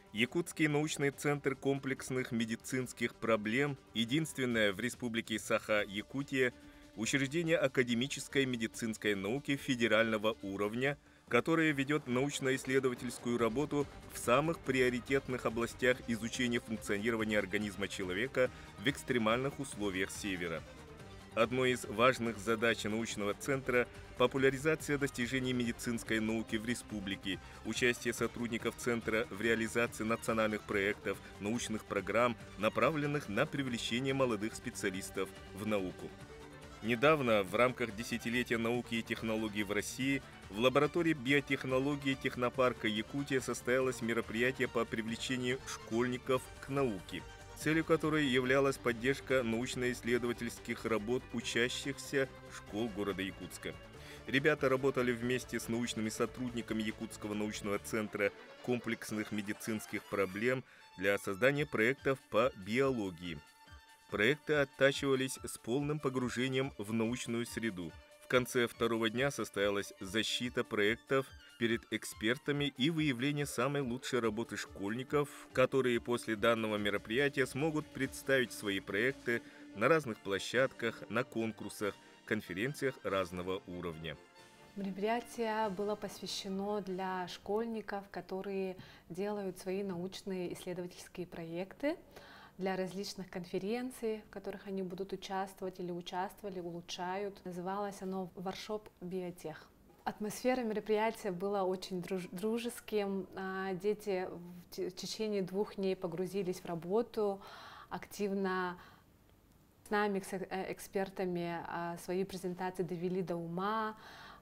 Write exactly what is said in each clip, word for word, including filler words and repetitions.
Якутский научный центр комплексных медицинских проблем, единственное в республике Саха-Якутия, учреждение академической медицинской науки федерального уровня, которое ведет научно-исследовательскую работу в самых приоритетных областях изучения функционирования организма человека в экстремальных условиях Севера. Одной из важных задач научного центра – популяризация достижений медицинской науки в республике, участие сотрудников центра в реализации национальных проектов, научных программ, направленных на привлечение молодых специалистов в науку. Недавно в рамках десятилетия науки и технологий в России в лаборатории биотехнологии технопарка Якутия состоялось мероприятие по привлечению школьников к науке, целью которой являлась поддержка научно-исследовательских работ учащихся школ города Якутска. Ребята работали вместе с научными сотрудниками Якутского научного центра комплексных медицинских проблем для создания проектов по биологии. Проекты оттачивались с полным погружением в научную среду. В конце второго дня состоялась защита проектов перед экспертами и выявление самой лучшей работы школьников, которые после данного мероприятия смогут представить свои проекты на разных площадках, на конкурсах, конференциях разного уровня. Мероприятие было посвящено для школьников, которые делают свои научные исследовательские проекты для различных конференций, в которых они будут участвовать или участвовали, улучшают. Называлось оно «Воркшоп Биотех». Атмосфера мероприятия была очень дружеским. Дети в течение двух дней погрузились в работу, активно с нами, с экспертами, свои презентации довели до ума.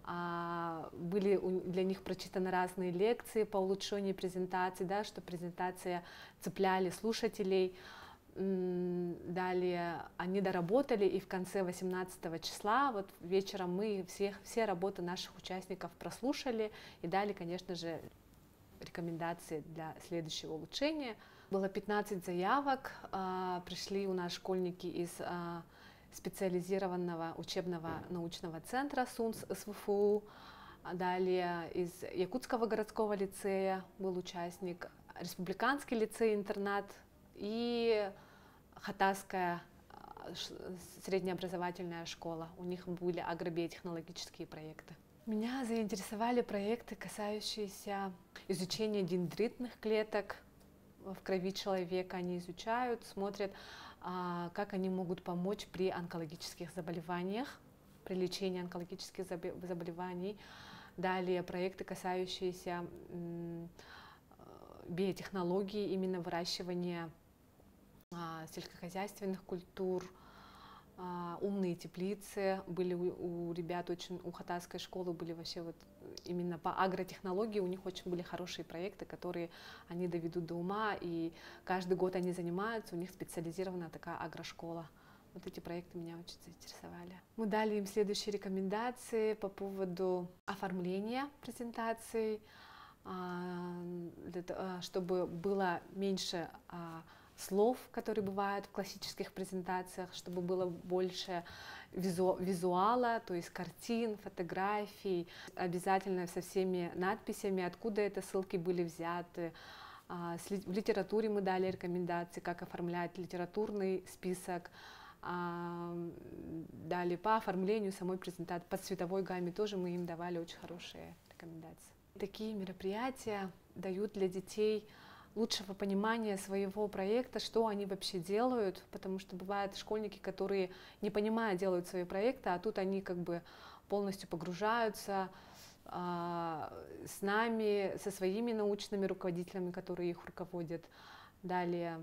Были для них прочитаны разные лекции по улучшению презентации, да, чтобы презентация цепляли слушателей. Далее они доработали, и в конце восемнадцатого числа, вот вечером, мы всех, все работы наших участников прослушали и дали, конечно же, рекомендации для следующего улучшения. Было пятнадцать заявок, пришли у нас школьники из специализированного учебного научного центра СУНС СВФУ, далее из Якутского городского лицея был участник, Республиканский лицей-интернат и Хатасская среднеобразовательная школа. У них были агробиотехнологические проекты. Меня заинтересовали проекты, касающиеся изучения дендритных клеток в крови человека. Они изучают, смотрят, как они могут помочь при онкологических заболеваниях, при лечении онкологических заболеваний. Далее проекты, касающиеся биотехнологии, именно выращивания сельскохозяйственных культур, умные теплицы были у, у ребят, очень, у Хатасской школы были вообще вот именно по агротехнологии, у них очень были хорошие проекты, которые они доведут до ума, и каждый год они занимаются, у них специализированная такая агрошкола. Вот эти проекты меня очень заинтересовали. Мы дали им следующие рекомендации по поводу оформления презентаций, чтобы было меньше слов, которые бывают в классических презентациях, чтобы было больше визу, визуала, то есть картин, фотографий, обязательно со всеми надписями, откуда это ссылки были взяты. В литературе мы дали рекомендации, как оформлять литературный список. Далее по оформлению самой презентации, по цветовой гамме тоже мы им давали очень хорошие рекомендации. Такие мероприятия дают для детей лучшего понимания своего проекта, что они вообще делают, потому что бывают школьники, которые, не понимая, делают свои проекты, а тут они как бы полностью погружаются а, с нами, со своими научными руководителями, которые их руководят. Далее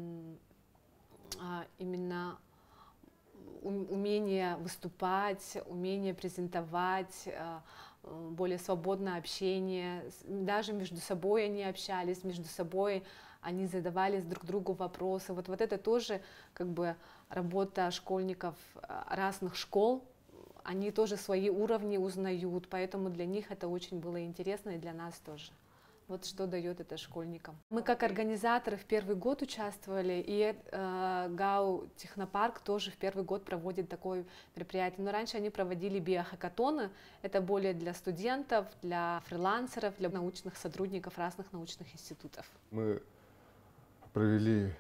а, именно умение выступать, умение презентовать, более свободное общение, даже между собой они общались, между собой они задавали друг другу вопросы. Вот, вот это тоже как бы работа школьников разных школ, они тоже свои уровни узнают, поэтому для них это очень было интересно и для нас тоже. Вот что дает это школьникам. Мы как организаторы в первый год участвовали, и э, ГАУ Технопарк тоже в первый год проводит такое мероприятие. Но раньше они проводили биохакатоны, это более для студентов, для фрилансеров, для научных сотрудников разных научных институтов. Мы провели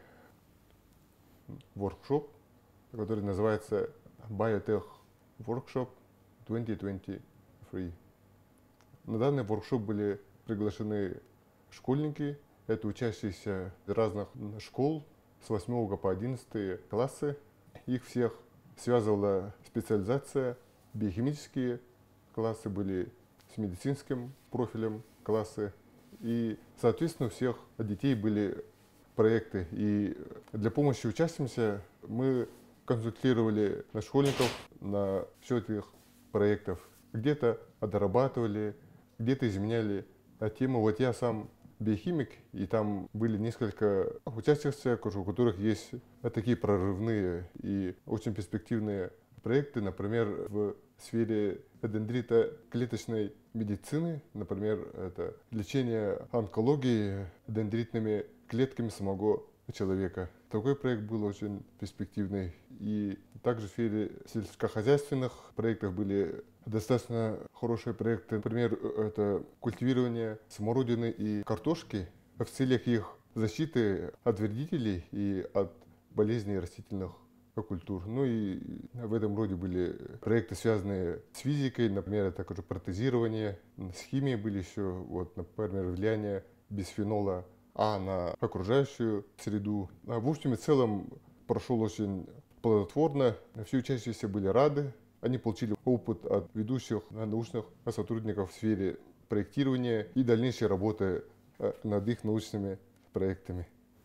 воркшоп, который называется Biotech Workshop две тысячи двадцать три. На данный воркшоп были приглашены школьники, это учащиеся разных школ с восьмого по одиннадцатый классы. Их всех связывала специализация. Биохимические классы были с медицинским профилем классы. И, соответственно, у всех детей были проекты. И для помощи учащимся мы консультировали школьников на счет их проектов. Где-то дорабатывали, где-то изменяли тему. Вот я сам биохимик, и там были несколько участников, у которых есть такие прорывные и очень перспективные проекты, например, в сфере дендрита клеточной медицины, например, это лечение онкологии дендритными клетками самого человека. Такой проект был очень перспективный. И также в сфере сельскохозяйственных проектов были достаточно хорошие проекты. Например, это культивирование смородины и картошки в целях их защиты от вредителей и от болезней растительных культур. Ну и в этом роде были проекты, связанные с физикой, например, это также протезирование, с химией были еще, вот, например, влияние бисфенола А на окружающую среду. А в общем и целом прошел очень плодотворно, все учащиеся были рады, они получили опыт от ведущих научных сотрудников в сфере проектирования и дальнейшей работы над их научными проектами.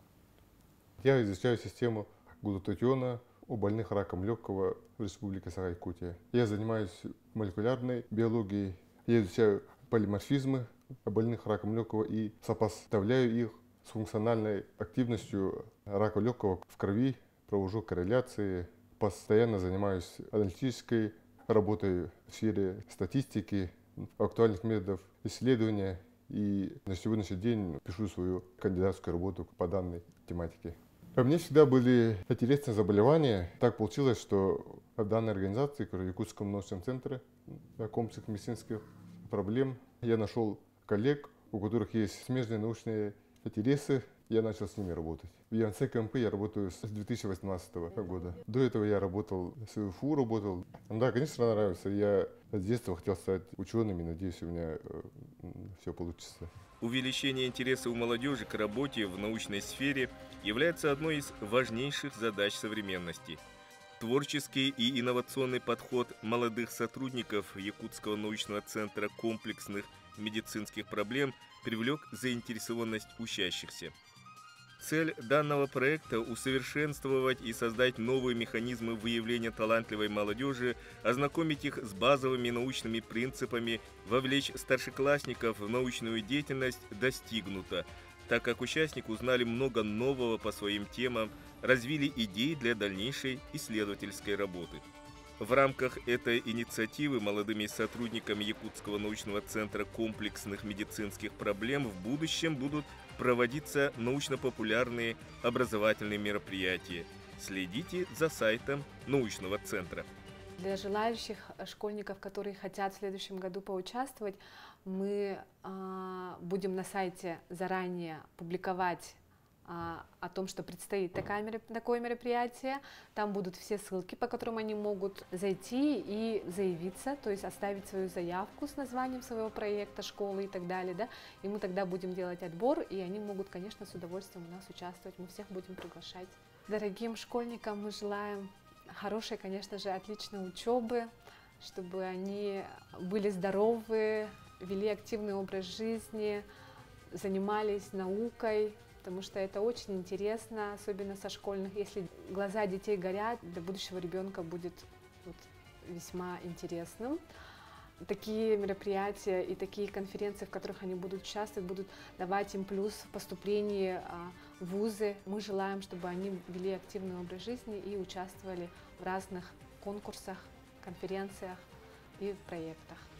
Я изучаю систему глутатиона у больных раком легкого в Республике Саха-Якутия. Я занимаюсь молекулярной биологией, я изучаю полиморфизмы больных раком легкого и сопоставляю их с функциональной активностью рака легкого в крови, провожу корреляции, постоянно занимаюсь аналитической работой в сфере статистики, актуальных методов исследования и на сегодняшний день пишу свою кандидатскую работу по данной тематике. Мне всегда были интересны заболевания. Так получилось, что в данной организации, в Якутском научном центре комплексных медицинских проблем, я нашел коллег, у которых есть смежные научные интересы. Я начал с ними работать. В ЯНЦ КМП я работаю с две тысячи восемнадцатого года. До этого я работал, с ВФУ работал. Да, конечно, нравится. Я с детства хотел стать ученым, и надеюсь, у меня э, все получится. Увеличение интереса у молодежи к работе в научной сфере является одной из важнейших задач современности. Творческий и инновационный подход молодых сотрудников Якутского научного центра комплексных медицинских проблем привлек заинтересованность учащихся. Цель данного проекта – усовершенствовать и создать новые механизмы выявления талантливой молодежи, ознакомить их с базовыми научными принципами, вовлечь старшеклассников в научную деятельность достигнуто, так как участники узнали много нового по своим темам, развили идеи для дальнейшей исследовательской работы. В рамках этой инициативы молодыми сотрудниками Якутского научного центра комплексных медицинских проблем в будущем будут проводиться научно-популярные образовательные мероприятия. Следите за сайтом научного центра. Для желающих школьников, которые хотят в следующем году поучаствовать, мы э, будем на сайте заранее публиковать о том, что предстоит такое, такое мероприятие. Там будут все ссылки, по которым они могут зайти и заявиться, то есть оставить свою заявку с названием своего проекта, школы и так далее. Да? И мы тогда будем делать отбор, и они могут, конечно, с удовольствием у нас участвовать. Мы всех будем приглашать. Дорогим школьникам мы желаем хорошей, конечно же, отличной учебы, чтобы они были здоровы, вели активный образ жизни, занимались наукой, потому что это очень интересно, особенно со школьных. Если глаза детей горят, для будущего ребенка будет вот весьма интересным. Такие мероприятия и такие конференции, в которых они будут участвовать, будут давать им плюс в поступлении в вузы. Мы желаем, чтобы они вели активный образ жизни и участвовали в разных конкурсах, конференциях и проектах.